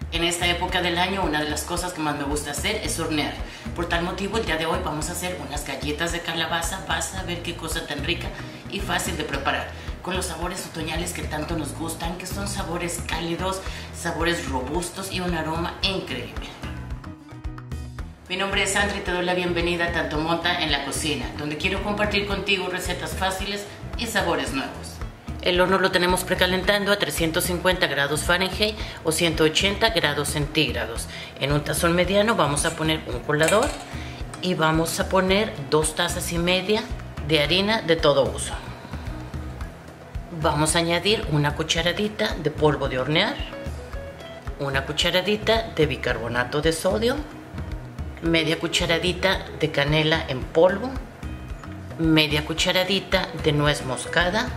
En esta época del año, una de las cosas que más me gusta hacer es hornear. Por tal motivo, el día de hoy vamos a hacer unas galletas de calabaza. Vas a ver qué cosa tan rica y fácil de preparar, con los sabores otoñales que tanto nos gustan, que son sabores cálidos, sabores robustos y un aroma increíble. Mi nombre es Sandra y te doy la bienvenida a Tanto Monta en la Cocina, donde quiero compartir contigo recetas fáciles y sabores nuevos. El horno lo tenemos precalentando a 350 grados Fahrenheit o 180 grados centígrados. En un tazón mediano vamos a poner un colador y vamos a poner 2 tazas y media de harina de todo uso. Vamos a añadir una cucharadita de polvo de hornear, una cucharadita de bicarbonato de sodio, media cucharadita de canela en polvo, media cucharadita de nuez moscada,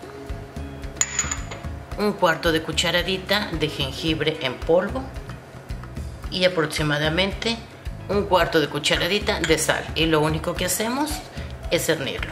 un cuarto de cucharadita de jengibre en polvo y aproximadamente un cuarto de cucharadita de sal. Y lo único que hacemos es cernirlo.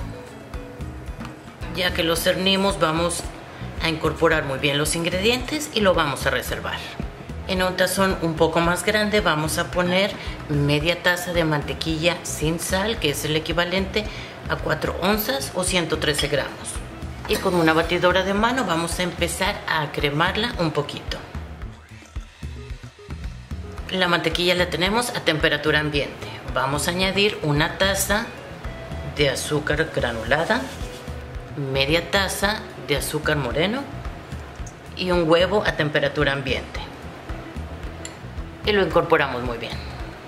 Ya que lo cernimos, vamos a incorporar muy bien los ingredientes y lo vamos a reservar. En un tazón un poco más grande vamos a poner media taza de mantequilla sin sal, que es el equivalente a 4 onzas o 113 gramos. Y con una batidora de mano vamos a empezar a cremarla un poquito. La mantequilla la tenemos a temperatura ambiente. Vamos a añadir una taza de azúcar granulada, media taza de azúcar moreno y un huevo a temperatura ambiente. Y lo incorporamos muy bien.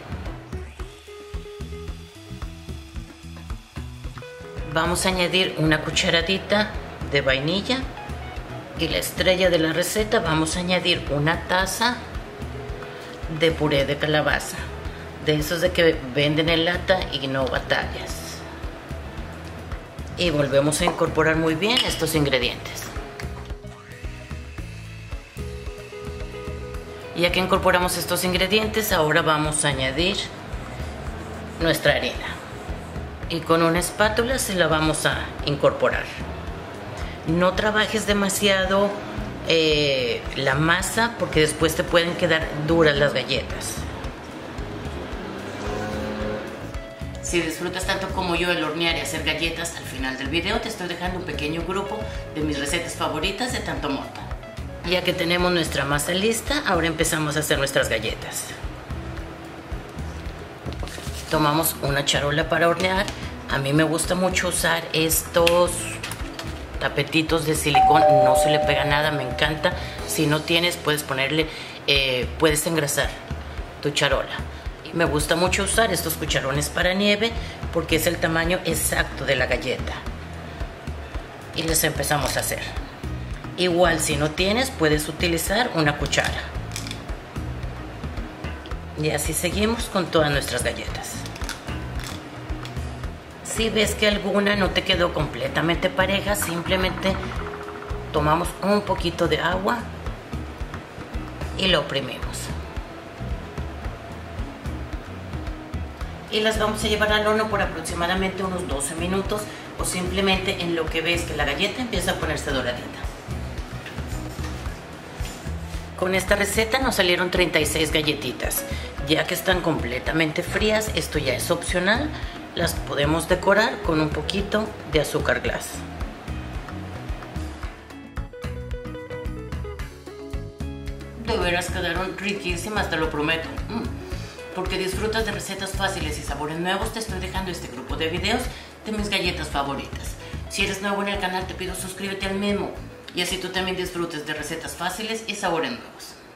Vamos a añadir una cucharadita de vainilla y la estrella de la receta, vamos a añadir una taza de puré de calabaza, de esos de que venden en lata y no batallas. Y volvemos a incorporar muy bien estos ingredientes. Ya que incorporamos estos ingredientes, ahora vamos a añadir nuestra harina y con una espátula se la vamos a incorporar. No trabajes demasiado la masa porque después te pueden quedar duras las galletas. Si disfrutas tanto como yo el hornear y hacer galletas, al final del video te estoy dejando un pequeño grupo de mis recetas favoritas de Tanto Monta. Ya que tenemos nuestra masa lista, ahora empezamos a hacer nuestras galletas. Tomamos una charola para hornear. A mí me gusta mucho usar estos tapetitos de silicón, no se le pega nada, me encanta. Si no tienes, puedes ponerle, puedes engrasar tu charola. Y me gusta mucho usar estos cucharones para nieve porque es el tamaño exacto de la galleta. Y les empezamos a hacer. Igual si no tienes, puedes utilizar una cuchara. Y así seguimos con todas nuestras galletas. Si ves que alguna no te quedó completamente pareja, simplemente tomamos un poquito de agua y lo oprimimos. Y las vamos a llevar al horno por aproximadamente unos 12 minutos o simplemente en lo que ves que la galleta empieza a ponerse doradita. Con esta receta nos salieron 36 galletitas. Ya que están completamente frías, esto ya es opcional. Las podemos decorar con un poquito de azúcar glass. De veras quedaron riquísimas, te lo prometo. Porque disfrutas de recetas fáciles y sabores nuevos, te estoy dejando este grupo de videos de mis galletas favoritas. Si eres nuevo en el canal, te pido suscríbete al mismo y así tú también disfrutes de recetas fáciles y sabores nuevos.